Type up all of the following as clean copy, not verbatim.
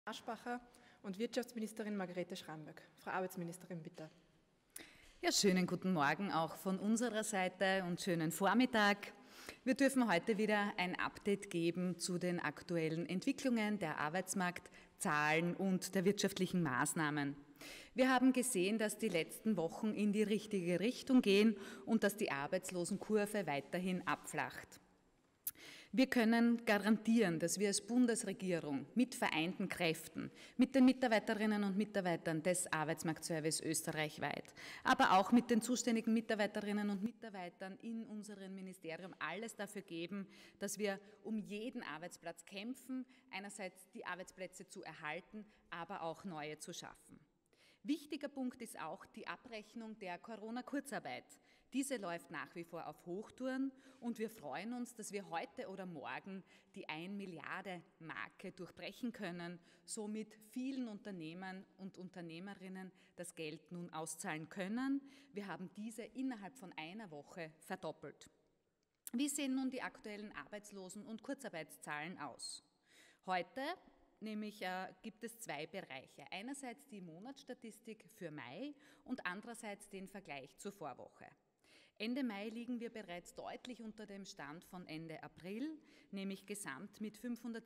Aschbacher und Wirtschaftsministerin Margarete Schramböck. Frau Arbeitsministerin, bitte. Ja, schönen guten Morgen auch von unserer Seite und schönen Vormittag. Wir dürfen heute wieder ein Update geben zu den aktuellen Entwicklungen der Arbeitsmarktzahlen und der wirtschaftlichen Maßnahmen. Wir haben gesehen, dass die letzten Wochen in die richtige Richtung gehen und dass die Arbeitslosenkurve weiterhin abflacht. Wir können garantieren, dass wir als Bundesregierung mit vereinten Kräften, mit den Mitarbeiterinnen und Mitarbeitern des Arbeitsmarktservice österreichweit, aber auch mit den zuständigen Mitarbeiterinnen und Mitarbeitern in unserem Ministerium alles dafür geben, dass wir um jeden Arbeitsplatz kämpfen, einerseits die Arbeitsplätze zu erhalten, aber auch neue zu schaffen. Wichtiger Punkt ist auch die Abrechnung der Corona-Kurzarbeit. Diese läuft nach wie vor auf Hochtouren und wir freuen uns, dass wir heute oder morgen die 1 Milliarde Marke durchbrechen können, somit vielen Unternehmern und Unternehmerinnen das Geld nun auszahlen können. Wir haben diese innerhalb von einer Woche verdoppelt. Wie sehen nun die aktuellen Arbeitslosen- und Kurzarbeitszahlen aus? Heute gibt es zwei Bereiche. Einerseits die Monatsstatistik für Mai und andererseits den Vergleich zur Vorwoche. Ende Mai liegen wir bereits deutlich unter dem Stand von Ende April, nämlich gesamt mit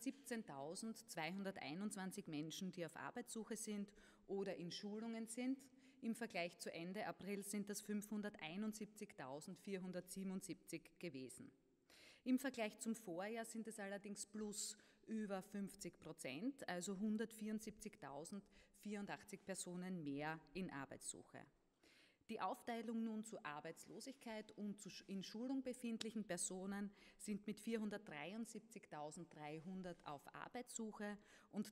517.221 Menschen, die auf Arbeitssuche sind oder in Schulungen sind. Im Vergleich zu Ende April sind das 571.477 gewesen. Im Vergleich zum Vorjahr sind es allerdings plus über 50%, also 174.084 Personen mehr in Arbeitssuche. Die Aufteilung nun zu Arbeitslosigkeit und zu in Schulung befindlichen Personen sind mit 473.300 auf Arbeitssuche und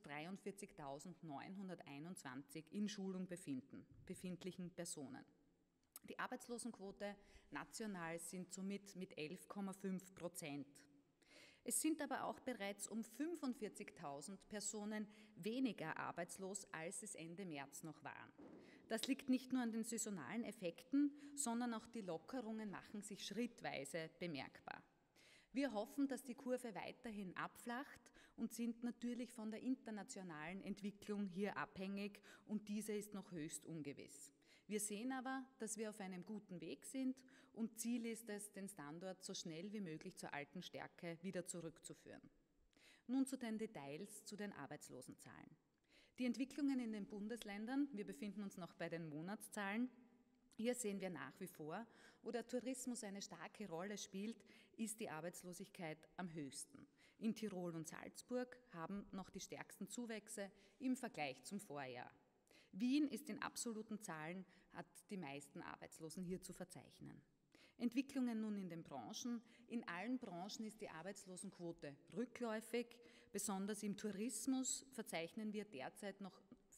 43.921 in Schulung befindlichen Personen. Die Arbeitslosenquote national sind somit mit 11,5%. Es sind aber auch bereits um 45.000 Personen weniger arbeitslos, als es Ende März noch waren. Das liegt nicht nur an den saisonalen Effekten, sondern auch die Lockerungen machen sich schrittweise bemerkbar. Wir hoffen, dass die Kurve weiterhin abflacht und sind natürlich von der internationalen Entwicklung hier abhängig und diese ist noch höchst ungewiss. Wir sehen aber, dass wir auf einem guten Weg sind und Ziel ist es, den Standort so schnell wie möglich zur alten Stärke wieder zurückzuführen. Nun zu den Details zu den Arbeitslosenzahlen. Die Entwicklungen in den Bundesländern, wir befinden uns noch bei den Monatszahlen. Hier sehen wir nach wie vor, wo der Tourismus eine starke Rolle spielt, ist die Arbeitslosigkeit am höchsten. In Tirol und Salzburg haben noch die stärksten Zuwächse im Vergleich zum Vorjahr. Wien ist in absoluten Zahlen, hat die meisten Arbeitslosen hier zu verzeichnen. Entwicklungen nun in den Branchen. In allen Branchen ist die Arbeitslosenquote rückläufig. Besonders im Tourismus verzeichnen wir derzeit noch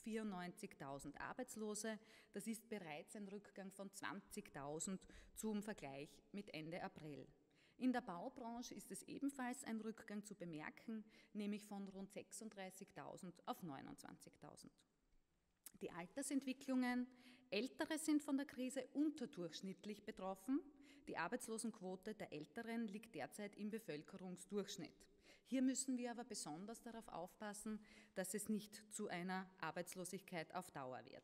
94.000 Arbeitslose. Das ist bereits ein Rückgang von 20.000 zum Vergleich mit Ende April. In der Baubranche ist es ebenfalls ein Rückgang zu bemerken, nämlich von rund 36.000 auf 29.000. Die Altersentwicklungen. Ältere sind von der Krise unterdurchschnittlich betroffen. Die Arbeitslosenquote der Älteren liegt derzeit im Bevölkerungsdurchschnitt. Hier müssen wir aber besonders darauf aufpassen, dass es nicht zu einer Arbeitslosigkeit auf Dauer wird.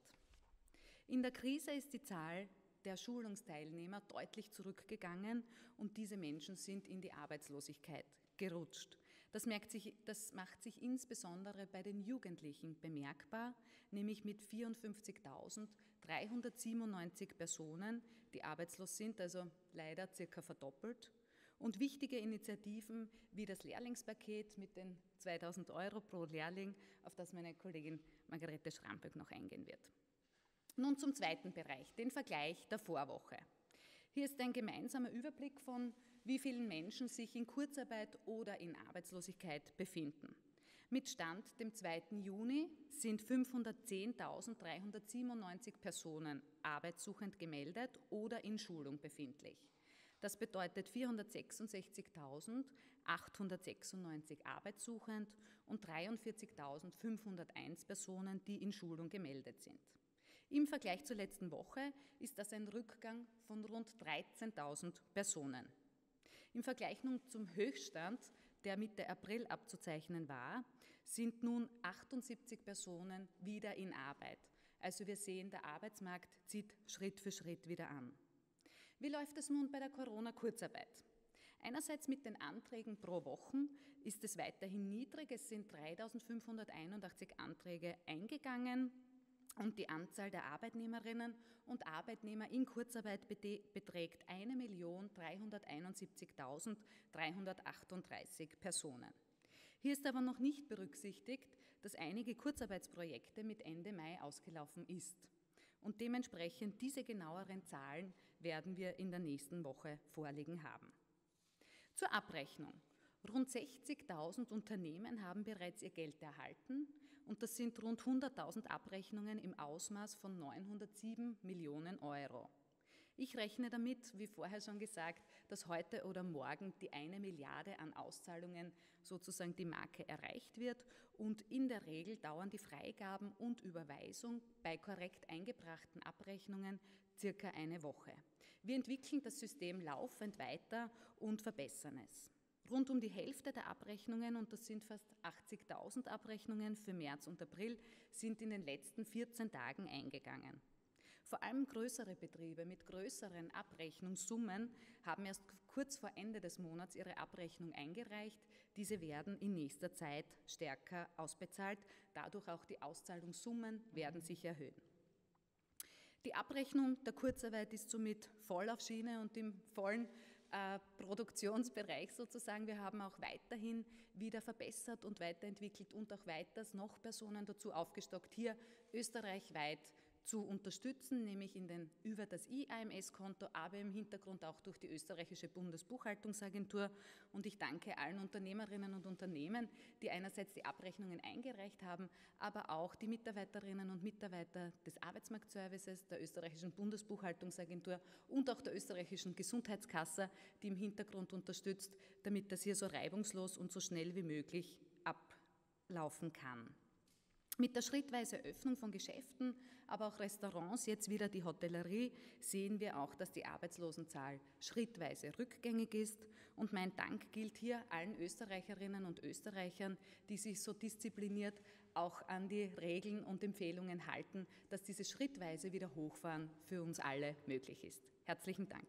In der Krise ist die Zahl der Schulungsteilnehmer deutlich zurückgegangen und diese Menschen sind in die Arbeitslosigkeit gerutscht. Das macht sich insbesondere bei den Jugendlichen bemerkbar, nämlich mit 54.397 Personen, die arbeitslos sind, also leider circa verdoppelt. Und wichtige Initiativen wie das Lehrlingspaket mit den 2.000 € pro Lehrling, auf das meine Kollegin Margarete Schramböck noch eingehen wird. Nun zum zweiten Bereich, den Vergleich der Vorwoche. Hier ist ein gemeinsamer Überblick von, wie vielen Menschen sich in Kurzarbeit oder in Arbeitslosigkeit befinden. Mit Stand dem 2. Juni sind 510.397 Personen arbeitssuchend gemeldet oder in Schulung befindlich. Das bedeutet 466.896 arbeitssuchend und 43.501 Personen, die in Schulung gemeldet sind. Im Vergleich zur letzten Woche ist das ein Rückgang von rund 13.000 Personen. Im Vergleich nun zum Höchststand, der Mitte April abzuzeichnen war, sind nun 78 Personen wieder in Arbeit. Also wir sehen, der Arbeitsmarkt zieht Schritt für Schritt wieder an. Wie läuft es nun bei der Corona-Kurzarbeit? Einerseits mit den Anträgen pro Woche ist es weiterhin niedrig. Es sind 3.581 Anträge eingegangen und die Anzahl der Arbeitnehmerinnen und Arbeitnehmer in Kurzarbeit beträgt 1.371.338 Personen. Hier ist aber noch nicht berücksichtigt, dass einige Kurzarbeitsprojekte mit Ende Mai ausgelaufen ist. Und dementsprechend diese genaueren Zahlen werden wir in der nächsten Woche vorliegen haben. Zur Abrechnung. Rund 60.000 Unternehmen haben bereits ihr Geld erhalten und das sind rund 100.000 Abrechnungen im Ausmaß von 907 Millionen Euro. Ich rechne damit, wie vorher schon gesagt, dass heute oder morgen die 1 Milliarde an Auszahlungen sozusagen die Marke erreicht wird und in der Regel dauern die Freigaben und Überweisung bei korrekt eingebrachten Abrechnungen circa eine Woche. Wir entwickeln das System laufend weiter und verbessern es. Rund um die Hälfte der Abrechnungen, und das sind fast 80.000 Abrechnungen für März und April, sind in den letzten 14 Tagen eingegangen. Vor allem größere Betriebe mit größeren Abrechnungssummen haben erst kurz vor Ende des Monats ihre Abrechnung eingereicht. Diese werden in nächster Zeit stärker ausbezahlt. Dadurch auch die Auszahlungssummen werden sich erhöhen. Die Abrechnung der Kurzarbeit ist somit voll auf Schiene und im vollen Produktionsbereich sozusagen. Wir haben auch weiterhin wieder verbessert und weiterentwickelt und auch weiters noch Personen dazu aufgestockt, hier österreichweit zu unterstützen, nämlich über das IAMS-Konto, aber im Hintergrund auch durch die österreichische Bundesbuchhaltungsagentur. Und ich danke allen Unternehmerinnen und Unternehmen, die einerseits die Abrechnungen eingereicht haben, aber auch die Mitarbeiterinnen und Mitarbeiter des Arbeitsmarktservices, der österreichischen Bundesbuchhaltungsagentur und auch der österreichischen Gesundheitskasse, die im Hintergrund unterstützt, damit das hier so reibungslos und so schnell wie möglich ablaufen kann. Mit der schrittweisen Öffnung von Geschäften, aber auch Restaurants, jetzt wieder die Hotellerie, sehen wir auch, dass die Arbeitslosenzahl schrittweise rückgängig ist. Und mein Dank gilt hier allen Österreicherinnen und Österreichern, die sich so diszipliniert auch an die Regeln und Empfehlungen halten, dass dieses schrittweise Wiederhochfahren für uns alle möglich ist. Herzlichen Dank.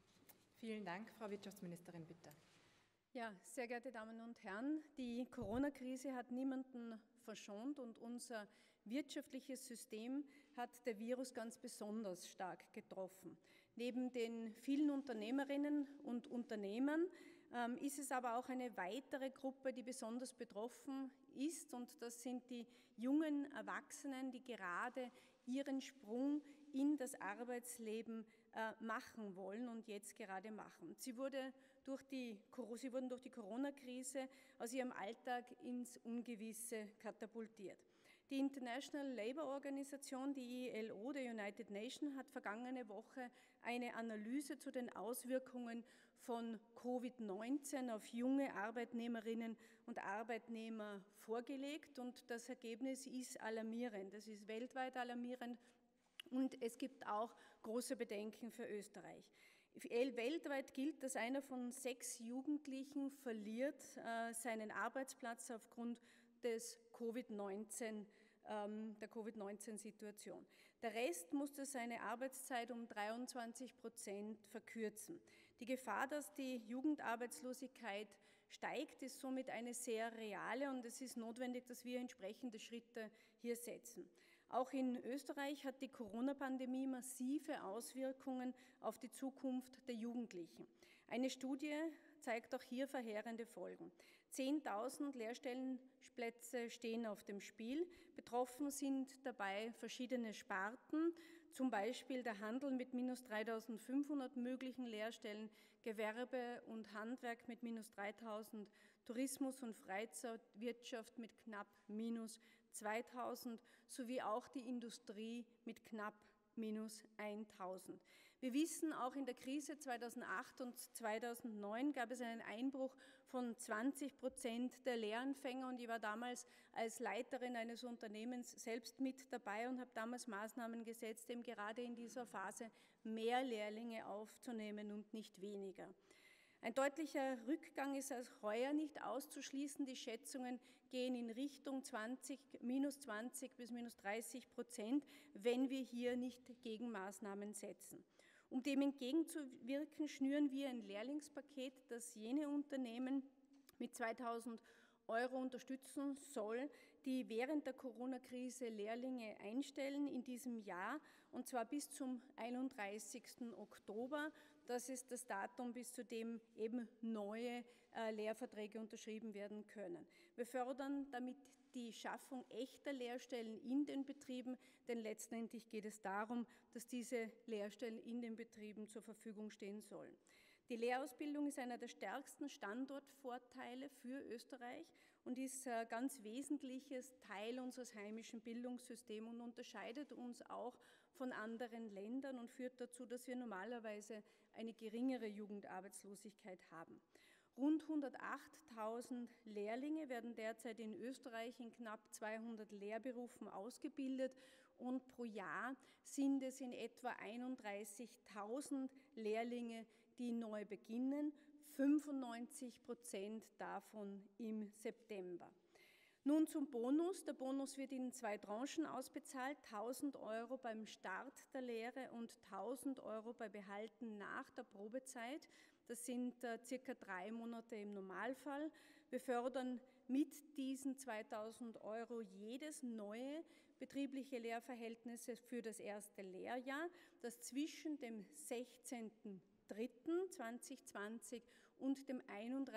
Vielen Dank. Frau Wirtschaftsministerin, bitte. Ja, sehr geehrte Damen und Herren, die Corona-Krise hat niemanden verschont und unser wirtschaftliches System hat der Virus ganz besonders stark getroffen. Neben den vielen Unternehmerinnen und Unternehmern ist es aber auch eine weitere Gruppe, die besonders betroffen ist, und das sind die jungen Erwachsenen, die gerade ihren Sprung in das Arbeitsleben machen wollen und jetzt gerade machen. Sie wurden durch die Corona-Krise aus ihrem Alltag ins Ungewisse katapultiert. Die International Labour Organization, die ILO, der United Nations, hat vergangene Woche eine Analyse zu den Auswirkungen von Covid-19 auf junge Arbeitnehmerinnen und Arbeitnehmer vorgelegt, und das Ergebnis ist alarmierend. Es ist weltweit alarmierend und es gibt auch große Bedenken für Österreich. Weltweit gilt, dass einer von 6 Jugendlichen verliert seinen Arbeitsplatz aufgrund des der Covid-19-Situation. Der Rest musste seine Arbeitszeit um 23% verkürzen. Die Gefahr, dass die Jugendarbeitslosigkeit steigt, ist somit eine sehr reale, und es ist notwendig, dass wir entsprechende Schritte hier setzen. Auch in Österreich hat die Corona-Pandemie massive Auswirkungen auf die Zukunft der Jugendlichen. Eine Studie zeigt auch hier verheerende Folgen. 10.000 Lehrstellenplätze stehen auf dem Spiel. Betroffen sind dabei verschiedene Sparten, zum Beispiel der Handel mit minus 3.500 möglichen Lehrstellen, Gewerbe und Handwerk mit minus 3.000, Tourismus und Freizeitwirtschaft mit knapp minus 2.000 sowie auch die Industrie mit knapp minus 1.000. Wir wissen, auch in der Krise 2008 und 2009 gab es einen Einbruch von 20% der Lehranfänger, und ich war damals als Leiterin eines Unternehmens selbst mit dabei und habe damals Maßnahmen gesetzt, eben gerade in dieser Phase mehr Lehrlinge aufzunehmen und nicht weniger. Ein deutlicher Rückgang ist also heuer nicht auszuschließen. Die Schätzungen gehen in Richtung -20 bis -30%, wenn wir hier nicht Gegenmaßnahmen setzen. Um dem entgegenzuwirken, schnüren wir ein Lehrlingspaket, das jene Unternehmen mit 2.000 € unterstützen soll, die während der Corona-Krise Lehrlinge einstellen in diesem Jahr, und zwar bis zum 31. Oktober. Das ist das Datum, bis zu dem eben neue Lehrverträge unterschrieben werden können. Wir fördern damit die Schaffung echter Lehrstellen in den Betrieben, denn letztendlich geht es darum, dass diese Lehrstellen in den Betrieben zur Verfügung stehen sollen. Die Lehrausbildung ist einer der stärksten Standortvorteile für Österreich und ist ein ganz wesentliches Teil unseres heimischen Bildungssystems und unterscheidet uns auch von anderen Ländern und führt dazu, dass wir normalerweise eine geringere Jugendarbeitslosigkeit haben. Rund 108.000 Lehrlinge werden derzeit in Österreich in knapp 200 Lehrberufen ausgebildet und pro Jahr sind es in etwa 31.000 Lehrlinge, die neu beginnen, 95% davon im September. Nun zum Bonus. Der Bonus wird in 2 Tranchen ausbezahlt, 1.000 € beim Start der Lehre und 1.000 € bei Behalten nach der Probezeit. Das sind circa 3 Monate im Normalfall. Wir fördern mit diesen 2.000 € jedes neue betriebliche Lehrverhältnis für das erste Lehrjahr, das zwischen dem 16.03.2020 und dem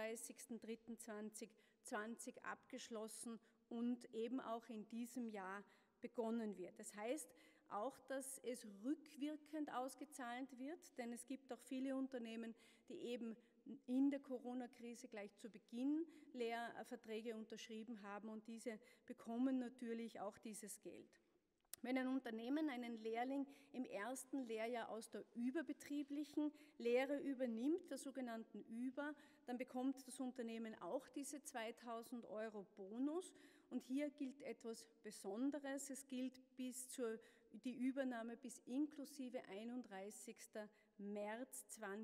31.03.2020 abgeschlossen und eben auch in diesem Jahr begonnen wird. Das heißt auch, dass es rückwirkend ausgezahlt wird, denn es gibt auch viele Unternehmen, die eben in der Corona-Krise gleich zu Beginn Lehrverträge unterschrieben haben und diese bekommen natürlich auch dieses Geld. Wenn ein Unternehmen einen Lehrling im ersten Lehrjahr aus der überbetrieblichen Lehre übernimmt, der sogenannten Über, dann bekommt das Unternehmen auch diese 2.000 € Bonus. Und hier gilt etwas Besonderes. Es gilt die Übernahme bis inklusive 31. März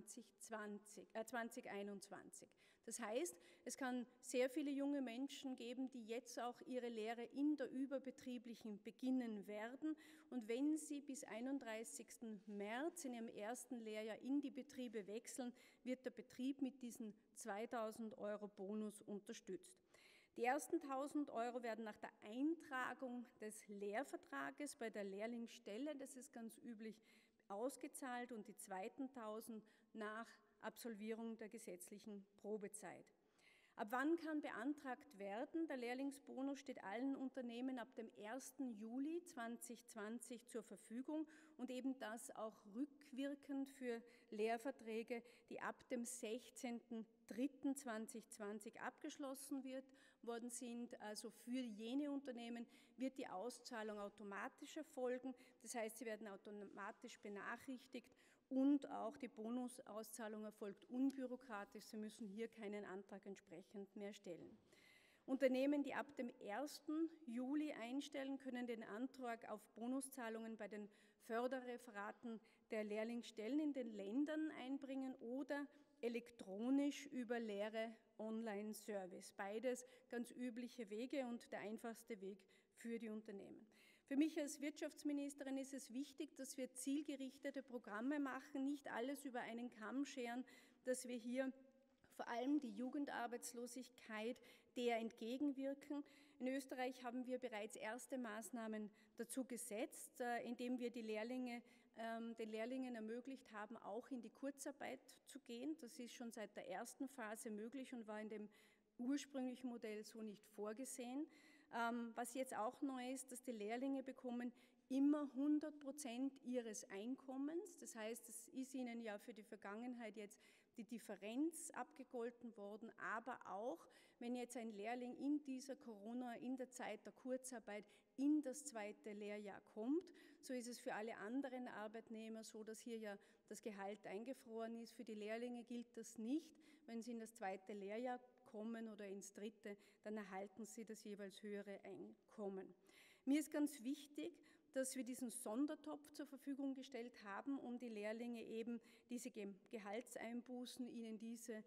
2021. Das heißt, es kann sehr viele junge Menschen geben, die jetzt auch ihre Lehre in der überbetrieblichen beginnen werden. Und wenn sie bis 31. März in ihrem ersten Lehrjahr in die Betriebe wechseln, wird der Betrieb mit diesen 2.000 € Bonus unterstützt. Die ersten 1.000 € werden nach der Eintragung des Lehrvertrages bei der Lehrlingsstelle, das ist ganz üblich, ausgezahlt und die zweiten 1.000 nach Absolvierung der gesetzlichen Probezeit. Ab wann kann beantragt werden? Der Lehrlingsbonus steht allen Unternehmen ab dem 1. Juli 2020 zur Verfügung und eben das auch rückwirkend für Lehrverträge, die ab dem 16.03.2020 abgeschlossen worden sind. Also für jene Unternehmen wird die Auszahlung automatisch erfolgen. Das heißt, sie werden automatisch benachrichtigt und auch die Bonusauszahlung erfolgt unbürokratisch. Sie müssen hier keinen Antrag entsprechend mehr stellen. Unternehmen, die ab dem 1. Juli einstellen, können den Antrag auf Bonuszahlungen bei den Förderreferaten der Lehrlingsstellen in den Ländern einbringen oder elektronisch über Lehre-Online-Service. Beides ganz übliche Wege und der einfachste Weg für die Unternehmen. Für mich als Wirtschaftsministerin ist es wichtig, dass wir zielgerichtete Programme machen, nicht alles über einen Kamm scheren, dass wir hier vor allem die Jugendarbeitslosigkeit der entgegenwirken. In Österreich haben wir bereits erste Maßnahmen dazu gesetzt, indem wir den Lehrlingen ermöglicht haben, auch in die Kurzarbeit zu gehen. Das ist schon seit der ersten Phase möglich und war in dem ursprünglichen Modell so nicht vorgesehen. Was jetzt auch neu ist, dass die Lehrlinge bekommen immer 100% ihres Einkommens. Das heißt, es ist ihnen ja für die Vergangenheit jetzt die Differenz abgegolten worden, aber auch, wenn jetzt ein Lehrling in der Zeit der Kurzarbeit in das zweite Lehrjahr kommt, so ist es für alle anderen Arbeitnehmer so, dass hier ja das Gehalt eingefroren ist. Für die Lehrlinge gilt das nicht. Wenn sie in das zweite Lehrjahr kommen oder ins dritte, dann erhalten sie das jeweils höhere Einkommen. Mir ist ganz wichtig, dass wir diesen Sondertopf zur Verfügung gestellt haben, um die Lehrlinge eben diese Gehaltseinbußen, ihnen diese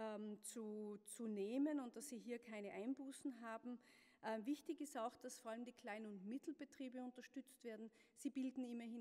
zu nehmen und dass sie hier keine Einbußen haben. Wichtig ist auch, dass vor allem die Klein- und Mittelbetriebe unterstützt werden. Sie bilden immerhin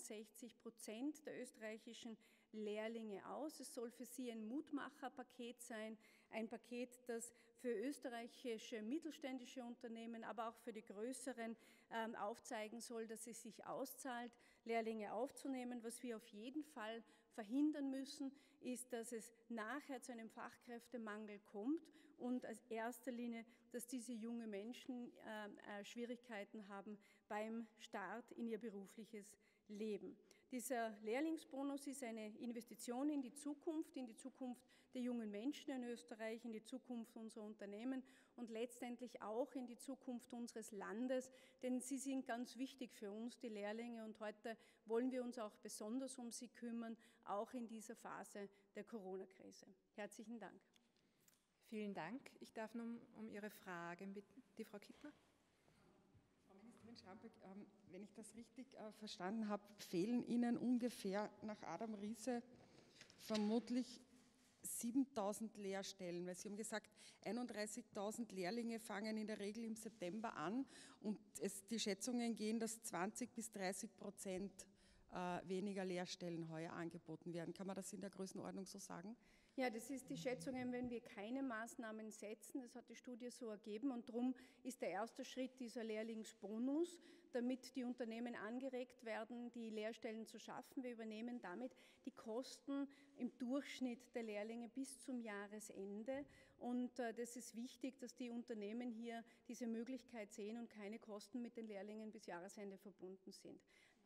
62% der österreichischen Lehrlinge aus. Es soll für sie ein Mutmacherpaket sein, ein Paket, das für österreichische mittelständische Unternehmen, aber auch für die größeren aufzeigen soll, dass es sich auszahlt, Lehrlinge aufzunehmen. Was wir auf jeden Fall verhindern müssen, ist, dass es nachher zu einem Fachkräftemangel kommt und als erster Linie, dass diese jungen Menschen Schwierigkeiten haben beim Start in ihr berufliches Leben. Dieser Lehrlingsbonus ist eine Investition in die Zukunft der jungen Menschen in Österreich, in die Zukunft unserer Unternehmen und letztendlich auch in die Zukunft unseres Landes, denn sie sind ganz wichtig für uns, die Lehrlinge, und heute wollen wir uns auch besonders um sie kümmern, auch in dieser Phase der Corona-Krise. Herzlichen Dank. Vielen Dank. Ich darf nun um Ihre Fragen bitten. Die Frau Kittner. Frau Ministerin Schramböck, wenn ich das richtig verstanden habe, fehlen Ihnen ungefähr nach Adam Riese vermutlich 7.000 Lehrstellen, weil Sie haben gesagt, 31.000 Lehrlinge fangen in der Regel im September an und die Schätzungen gehen, dass 20-30% weniger Lehrstellen heuer angeboten werden. Kann man das in der Größenordnung so sagen? Ja, das ist die Schätzung, wenn wir keine Maßnahmen setzen. Das hat die Studie so ergeben und darum ist der erste Schritt dieser Lehrlingsbonus, damit die Unternehmen angeregt werden, die Lehrstellen zu schaffen. Wir übernehmen damit die Kosten im Durchschnitt der Lehrlinge bis zum Jahresende und das ist wichtig, dass die Unternehmen hier diese Möglichkeit sehen und keine Kosten mit den Lehrlingen bis Jahresende verbunden sind.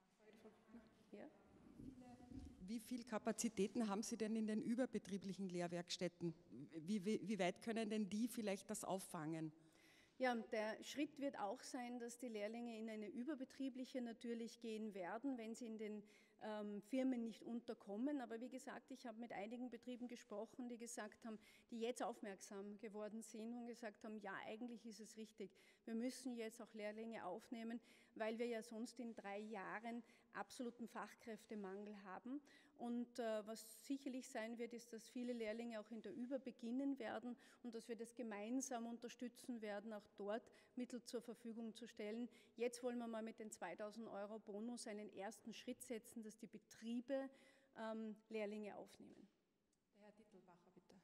Ja? Wie viel Kapazitäten haben Sie denn in den überbetrieblichen Lehrwerkstätten? Wie weit können denn die vielleicht das auffangen? Ja, der Schritt wird auch sein, dass die Lehrlinge in eine überbetriebliche natürlich gehen werden, wenn sie in den Firmen nicht unterkommen. Aber wie gesagt, ich habe mit einigen Betrieben gesprochen, die gesagt haben, die jetzt aufmerksam geworden sind und gesagt haben, ja, eigentlich ist es richtig. Wir müssen jetzt auch Lehrlinge aufnehmen, weil wir ja sonst in 3 Jahren absoluten Fachkräftemangel haben. Und was sicherlich sein wird, ist, dass viele Lehrlinge auch in der Über beginnen werden und dass wir das gemeinsam unterstützen werden, auch dort Mittel zur Verfügung zu stellen. Jetzt wollen wir mal mit den 2.000 € Bonus einen ersten Schritt setzen, dass die Betriebe Lehrlinge aufnehmen. Herr Dittelbacher, bitte.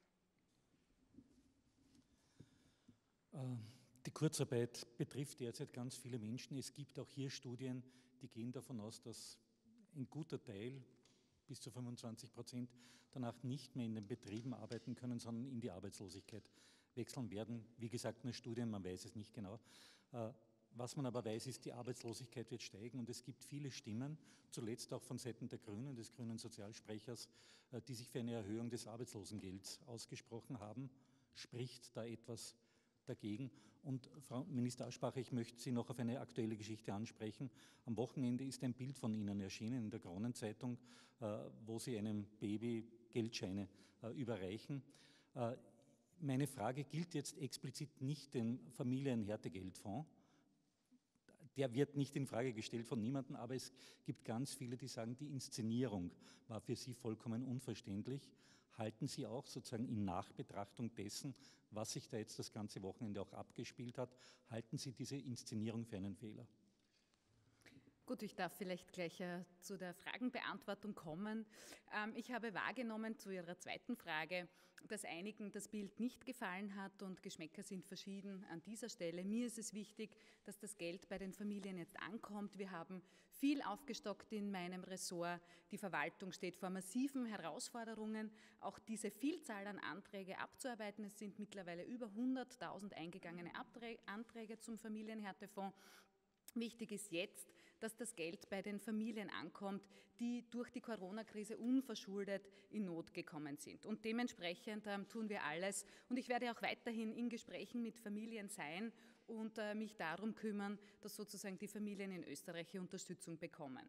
Die Kurzarbeit betrifft derzeit ganz viele Menschen. Es gibt auch hier Studien, die gehen davon aus, dass ein guter Teil, bis zu 25%, danach nicht mehr in den Betrieben arbeiten können, sondern in die Arbeitslosigkeit wechseln werden. Wie gesagt, nur Studien, man weiß es nicht genau. Was man aber weiß, ist, die Arbeitslosigkeit wird steigen und es gibt viele Stimmen, zuletzt auch von Seiten der Grünen, des grünen Sozialsprechers, die sich für eine Erhöhung des Arbeitslosengelds ausgesprochen haben. Spricht da etwas dagegen? Und Frau Minister Aschbacher, ich möchte Sie noch auf eine aktuelle Geschichte ansprechen. Am Wochenende ist ein Bild von Ihnen erschienen in der Kronenzeitung, wo Sie einem Baby Geldscheine überreichen. Meine Frage gilt jetzt explizit nicht dem Familienhärtegeldfonds. Der wird nicht in Frage gestellt von niemandem, aber es gibt ganz viele, die sagen, die Inszenierung war für Sie vollkommen unverständlich. Halten Sie auch sozusagen in Nachbetrachtung dessen, was sich da jetzt das ganze Wochenende auch abgespielt hat, halten Sie diese Inszenierung für einen Fehler? Gut, ich darf vielleicht gleich zu der Fragenbeantwortung kommen. Ich habe wahrgenommen zu Ihrer zweiten Frage, dass einigen das Bild nicht gefallen hat und Geschmäcker sind verschieden an dieser Stelle. Mir ist es wichtig, dass das Geld bei den Familien jetzt ankommt. Wir haben viel aufgestockt in meinem Ressort. Die Verwaltung steht vor massiven Herausforderungen, auch diese Vielzahl an Anträge abzuarbeiten. Es sind mittlerweile über 100.000 eingegangene Anträge zum Familienhärtefonds. Wichtig ist jetzt, dass das Geld bei den Familien ankommt, die durch die Corona-Krise unverschuldet in Not gekommen sind. Und dementsprechend tun wir alles. Und ich werde auch weiterhin in Gesprächen mit Familien sein und mich darum kümmern, dass sozusagen die Familien in Österreich Unterstützung bekommen.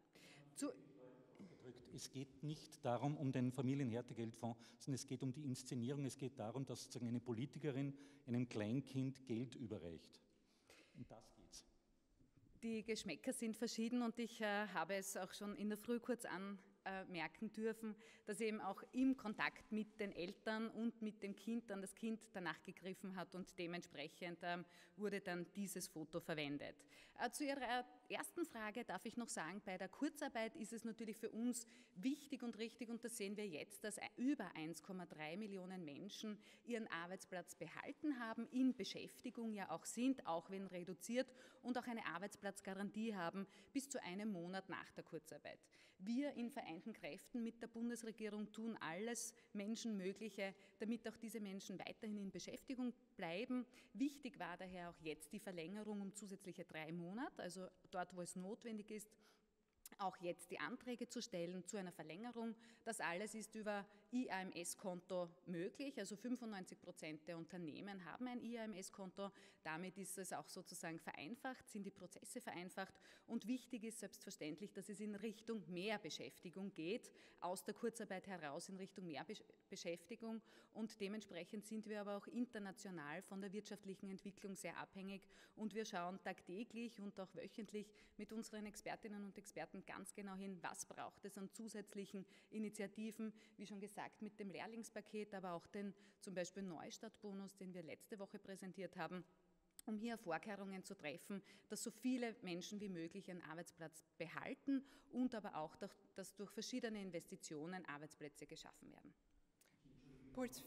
Es geht nicht darum, um den Familienhärtegeldfonds, sondern es geht um die Inszenierung. Es geht darum, dass sozusagen eine Politikerin einem Kleinkind Geld überreicht. Um das geht's. Die Geschmäcker sind verschieden und ich habe es auch schon in der Früh kurz anmerken dürfen, dass eben auch im Kontakt mit den Eltern und mit dem Kind dann das Kind danach gegriffen hat und dementsprechend wurde dann dieses Foto verwendet. Zu Ihrer ersten Frage darf ich noch sagen, bei der Kurzarbeit ist es natürlich für uns wichtig und richtig, und das sehen wir jetzt, dass über 1,3 Millionen Menschen ihren Arbeitsplatz behalten haben, in Beschäftigung ja auch sind, auch wenn reduziert, und auch eine Arbeitsplatzgarantie haben bis zu einem Monat nach der Kurzarbeit. Wir in vereinten Kräften mit der Bundesregierung tun alles Menschenmögliche, damit auch diese Menschen weiterhin in Beschäftigung bleiben. Wichtig war daher auch jetzt die Verlängerung um zusätzliche 3 Monate, also dort, wo es notwendig ist, auch jetzt die Anträge zu stellen zu einer Verlängerung. Das alles ist über IAMS-Konto möglich, also 95% der Unternehmen haben ein IAMS-Konto. Damit ist es auch sozusagen vereinfacht, sind die Prozesse vereinfacht, und wichtig ist selbstverständlich, dass es in Richtung mehr Beschäftigung geht, aus der Kurzarbeit heraus in Richtung mehr Beschäftigung, und dementsprechend sind wir aber auch international von der wirtschaftlichen Entwicklung sehr abhängig, und wir schauen tagtäglich und auch wöchentlich mit unseren Expertinnen und Experten ganz genau hin, was braucht es an zusätzlichen Initiativen, wie schon gesagt, mit dem Lehrlingspaket, aber auch den zum Beispiel Neustartbonus, den wir letzte Woche präsentiert haben, um hier Vorkehrungen zu treffen, dass so viele Menschen wie möglich ihren Arbeitsplatz behalten und aber auch, dass durch verschiedene Investitionen Arbeitsplätze geschaffen werden. Puls.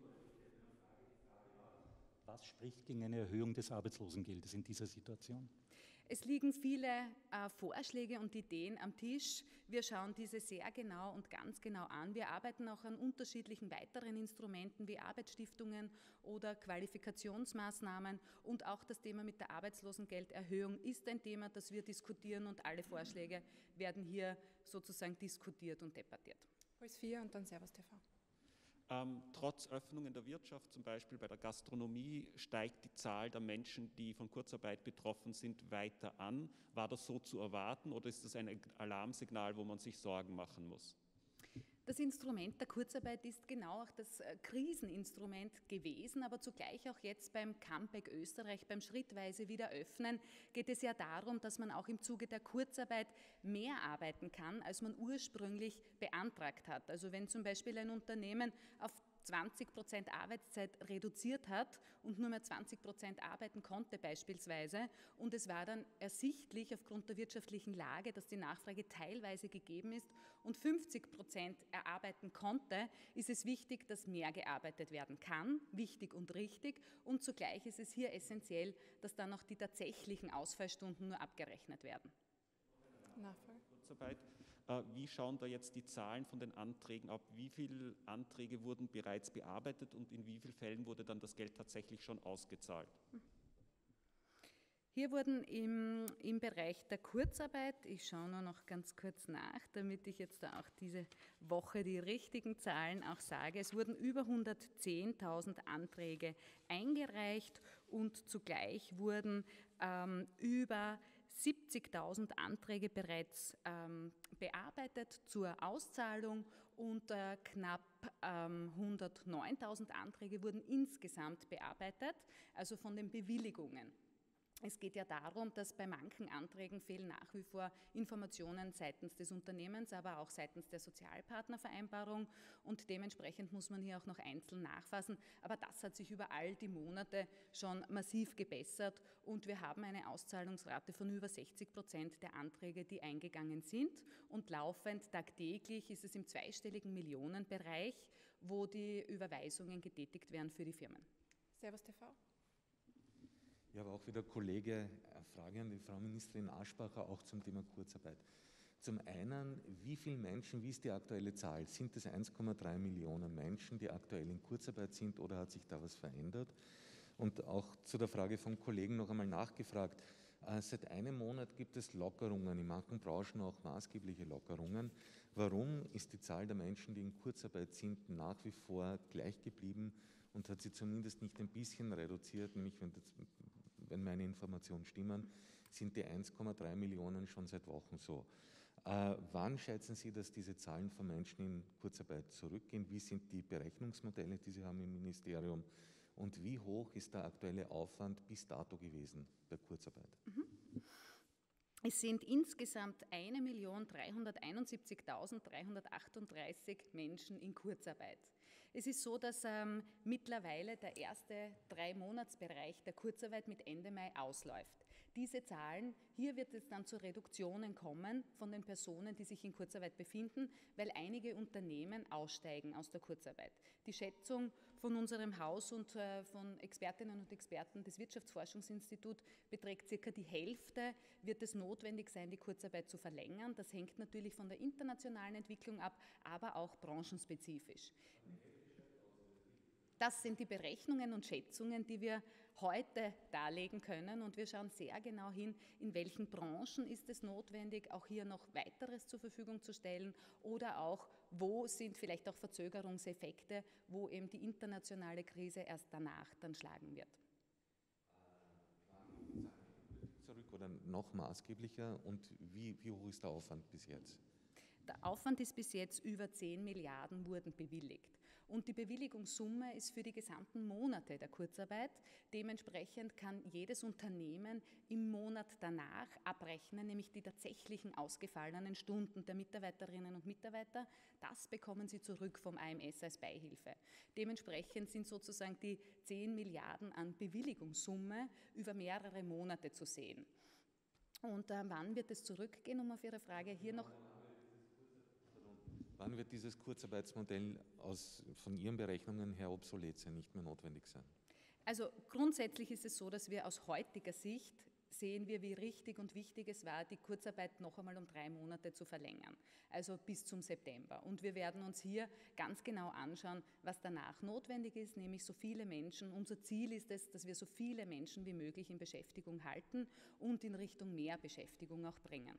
Was spricht gegen eine Erhöhung des Arbeitslosengeldes in dieser Situation? Es liegen viele Vorschläge und Ideen am Tisch. Wir schauen diese sehr genau und ganz genau an. Wir arbeiten auch an unterschiedlichen weiteren Instrumenten wie Arbeitsstiftungen oder Qualifikationsmaßnahmen, und auch das Thema mit der Arbeitslosengelderhöhung ist ein Thema, das wir diskutieren, und alle Vorschläge werden hier sozusagen diskutiert und debattiert. Puls 4 und dann Servus TV. Trotz Öffnungen der Wirtschaft, zum Beispiel bei der Gastronomie, steigt die Zahl der Menschen, die von Kurzarbeit betroffen sind, weiter an. War das so zu erwarten, oder ist das ein Alarmsignal, wo man sich Sorgen machen muss? Das Instrument der Kurzarbeit ist genau auch das Kriseninstrument gewesen, aber zugleich auch jetzt beim Comeback Österreich, beim schrittweise Wiederöffnen, geht es ja darum, dass man auch im Zuge der Kurzarbeit mehr arbeiten kann, als man ursprünglich beantragt hat. Also wenn zum Beispiel ein Unternehmen auf 20% Arbeitszeit reduziert hat und nur mehr 20% arbeiten konnte beispielsweise, und es war dann ersichtlich aufgrund der wirtschaftlichen Lage, dass die Nachfrage teilweise gegeben ist und 50% erarbeiten konnte, ist es wichtig, dass mehr gearbeitet werden kann, wichtig und richtig, und zugleich ist es hier essentiell, dass dann auch die tatsächlichen Ausfallstunden nur abgerechnet werden. Nachfrage. Kurzarbeit. Wie schauen da jetzt die Zahlen von den Anträgen ab? Wie viele Anträge wurden bereits bearbeitet und in wie vielen Fällen wurde dann das Geld tatsächlich schon ausgezahlt? Hier wurden im Bereich der Kurzarbeit, ich schaue nur noch ganz kurz nach, damit ich jetzt da auch diese Woche die richtigen Zahlen auch sage, es wurden über 110.000 Anträge eingereicht, und zugleich wurden über 70.000 Anträge bereits bearbeitet zur Auszahlung, und knapp 109.000 Anträge wurden insgesamt bearbeitet, also von den Bewilligungen. Es geht ja darum, dass bei manchen Anträgen fehlen nach wie vor Informationen seitens des Unternehmens, aber auch seitens der Sozialpartnervereinbarung, und dementsprechend muss man hier auch noch einzeln nachfassen. Aber das hat sich über all die Monate schon massiv gebessert, und wir haben eine Auszahlungsrate von über 60% der Anträge, die eingegangen sind, und laufend tagtäglich ist es im zweistelligen Millionenbereich, wo die Überweisungen getätigt werden für die Firmen. Servus TV. Ja, aber auch wieder Kollege, Frage an die Frau Ministerin Aschbacher, auch zum Thema Kurzarbeit. Zum einen, wie viele Menschen, wie ist die aktuelle Zahl? Sind es 1,3 Millionen Menschen, die aktuell in Kurzarbeit sind, oder hat sich da was verändert? Und auch zu der Frage vom Kollegen noch einmal nachgefragt. Seit einem Monat gibt es Lockerungen, in manchen Branchen auch maßgebliche Lockerungen. Warum ist die Zahl der Menschen, die in Kurzarbeit sind, nach wie vor gleich geblieben und hat sie zumindest nicht ein bisschen reduziert? Nämlich, wenn meine Informationen stimmen, sind die 1,3 Millionen schon seit Wochen so. Wann schätzen Sie, dass diese Zahlen von Menschen in Kurzarbeit zurückgehen? Wie sind die Berechnungsmodelle, die Sie haben im Ministerium? Und wie hoch ist der aktuelle Aufwand bis dato gewesen bei Kurzarbeit? Es sind insgesamt 1.371.338 Menschen in Kurzarbeit. Es ist so, dass mittlerweile der erste 3-Monatsbereich der Kurzarbeit mit Ende Mai ausläuft. Diese Zahlen, hier wird es dann zu Reduktionen kommen von den Personen, die sich in Kurzarbeit befinden, weil einige Unternehmen aussteigen aus der Kurzarbeit. Die Schätzung von unserem Haus und von Expertinnen und Experten des Wirtschaftsforschungsinstituts beträgt circa die Hälfte, wird es notwendig sein, die Kurzarbeit zu verlängern. Das hängt natürlich von der internationalen Entwicklung ab, aber auch branchenspezifisch. Das sind die Berechnungen und Schätzungen, die wir heute darlegen können, und wir schauen sehr genau hin, in welchen Branchen ist es notwendig, auch hier noch weiteres zur Verfügung zu stellen, oder auch, wo sind vielleicht auch Verzögerungseffekte, wo eben die internationale Krise erst danach dann schlagen wird. Zurück oder noch maßgeblicher, und wie hoch ist der Aufwand bis jetzt? Der Aufwand ist bis jetzt über 10 Milliarden wurden bewilligt. Und die Bewilligungssumme ist für die gesamten Monate der Kurzarbeit. Dementsprechend kann jedes Unternehmen im Monat danach abrechnen, nämlich die tatsächlichen ausgefallenen Stunden der Mitarbeiterinnen und Mitarbeiter. Das bekommen sie zurück vom AMS als Beihilfe. Dementsprechend sind sozusagen die 10 Milliarden an Bewilligungssumme über mehrere Monate zu sehen. Und wann wird es zurückgehen, um auf Ihre Frage hier noch... Wann wird dieses Kurzarbeitsmodell von Ihren Berechnungen her obsolet sein, nicht mehr notwendig sein? Also grundsätzlich ist es so, dass wir aus heutiger Sicht sehen wir, wie richtig und wichtig es war, die Kurzarbeit noch einmal um 3 Monate zu verlängern, also bis zum September. Und wir werden uns hier ganz genau anschauen, was danach notwendig ist, nämlich so viele Menschen. Unser Ziel ist es, dass wir so viele Menschen wie möglich in Beschäftigung halten und in Richtung mehr Beschäftigung auch bringen.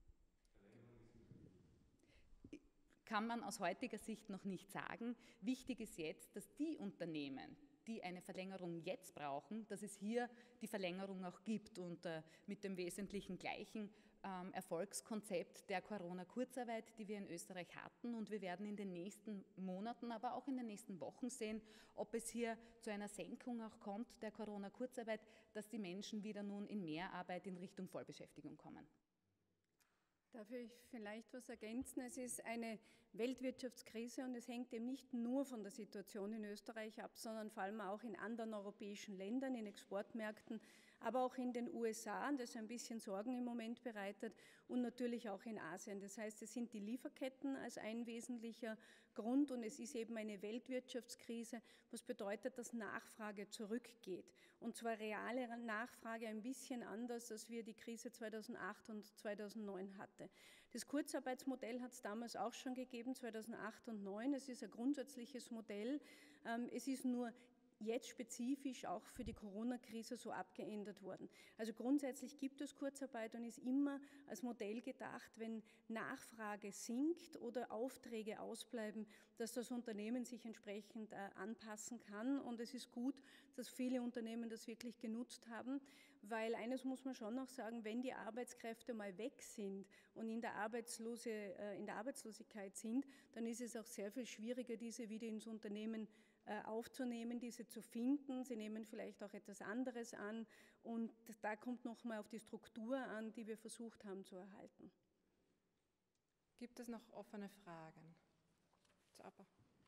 Kann man aus heutiger Sicht noch nicht sagen. Wichtig ist jetzt, dass die Unternehmen, die eine Verlängerung jetzt brauchen, dass es hier die Verlängerung auch gibt, und mit dem wesentlichen gleichen Erfolgskonzept der Corona-Kurzarbeit, die wir in Österreich hatten. Und wir werden in den nächsten Monaten, aber auch in den nächsten Wochen sehen, ob es hier zu einer Senkung auch kommt der Corona-Kurzarbeit, dass die Menschen wieder nun in Mehrarbeit in Richtung Vollbeschäftigung kommen. Darf ich vielleicht was ergänzen? Es ist eine Weltwirtschaftskrise und es hängt eben nicht nur von der Situation in Österreich ab, sondern vor allem auch in anderen europäischen Ländern, in Exportmärkten, aber auch in den USA, das ein bisschen Sorgen im Moment bereitet, und natürlich auch in Asien. Das heißt, es sind die Lieferketten als ein wesentlicher Grund, und es ist eben eine Weltwirtschaftskrise, was bedeutet, dass Nachfrage zurückgeht. Und zwar reale Nachfrage ein bisschen anders, als wir die Krise 2008 und 2009 hatten. Das Kurzarbeitsmodell hat es damals auch schon gegeben, 2008 und 2009. Es ist ein grundsätzliches Modell. Es ist nur jetzt spezifisch auch für die Corona-Krise so abgeändert worden. Also grundsätzlich gibt es Kurzarbeit und ist immer als Modell gedacht, wenn Nachfrage sinkt oder Aufträge ausbleiben, dass das Unternehmen sich entsprechend anpassen kann. Und es ist gut, dass viele Unternehmen das wirklich genutzt haben, weil eines muss man schon noch sagen, wenn die Arbeitskräfte mal weg sind und in der Arbeitslosigkeit sind, dann ist es auch sehr viel schwieriger, diese wieder ins Unternehmen aufzunehmen, diese zu finden. Sie nehmen vielleicht auch etwas anderes an, und da kommt nochmal auf die Struktur an, die wir versucht haben zu erhalten. Gibt es noch offene Fragen? Zu APA.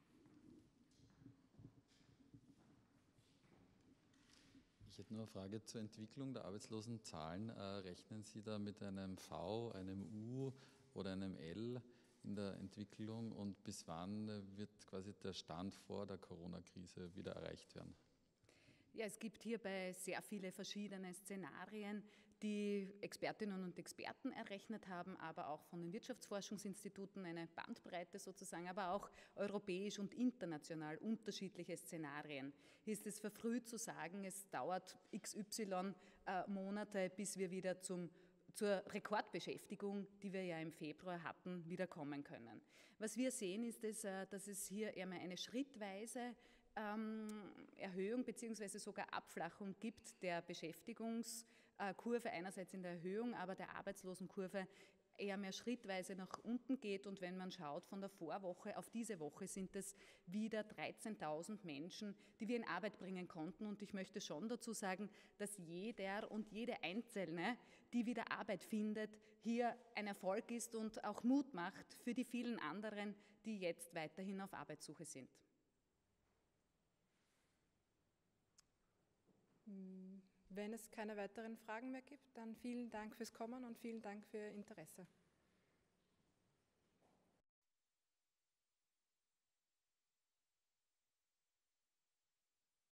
Ich hätte nur eine Frage zur Entwicklung der Arbeitslosenzahlen. Rechnen Sie da mit einem V, einem U oder einem L in der Entwicklung, und bis wann wird quasi der Stand vor der Corona-Krise wieder erreicht werden? Ja, es gibt hierbei sehr viele verschiedene Szenarien, die Expertinnen und Experten errechnet haben, aber auch von den Wirtschaftsforschungsinstituten eine Bandbreite sozusagen, aber auch europäisch und international unterschiedliche Szenarien. Hier ist es verfrüht zu sagen, es dauert XY Monate, bis wir wieder zur Rekordbeschäftigung, die wir ja im Februar hatten, wieder kommen können. Was wir sehen, ist, dass es hier eher mal eine schrittweise Erhöhung bzw. sogar Abflachung gibt der Beschäftigungsrate Kurve einerseits in der Erhöhung, aber der Arbeitslosenkurve eher mehr schrittweise nach unten geht. Und wenn man schaut, von der Vorwoche auf diese Woche sind es wieder 13.000 Menschen, die wir in Arbeit bringen konnten. Und ich möchte schon dazu sagen, dass jeder und jede Einzelne, die wieder Arbeit findet, hier ein Erfolg ist und auch Mut macht für die vielen anderen, die jetzt weiterhin auf Arbeitssuche sind. Wenn es keine weiteren Fragen mehr gibt, dann vielen Dank fürs Kommen und vielen Dank für Ihr Interesse.